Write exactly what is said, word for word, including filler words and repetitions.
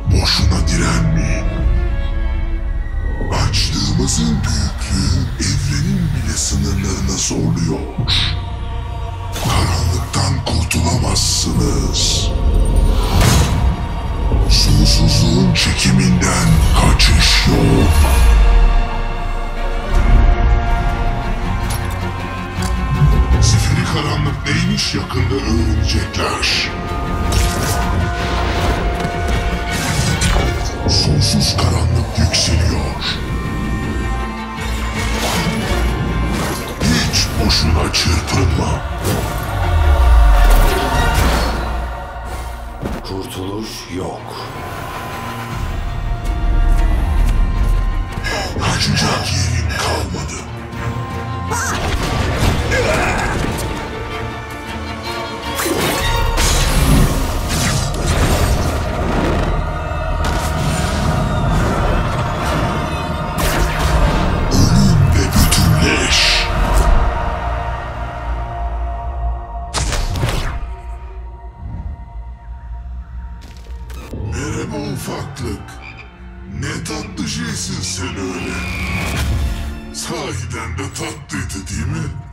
Boşuna direnmeyin. Açlığımızın büyüklüğü evrenin bile sınırlarını zorluyor. Karanlıktan kurtulamazsınız. Sonsuzluğun çekiminden kaçış yok. Zifiri karanlık neymiş yakında öğrenecekler. Sonsuz karanlık yükseliyor. Hiç boşuna çırpınma. Kurtuluş yok. Kaçacak yerin kalmadı. Ölümle bütünleş. Merhaba ufaklık. Ne tatlı şeysin sen öyle. Sahiden de tatlıydı değil mi?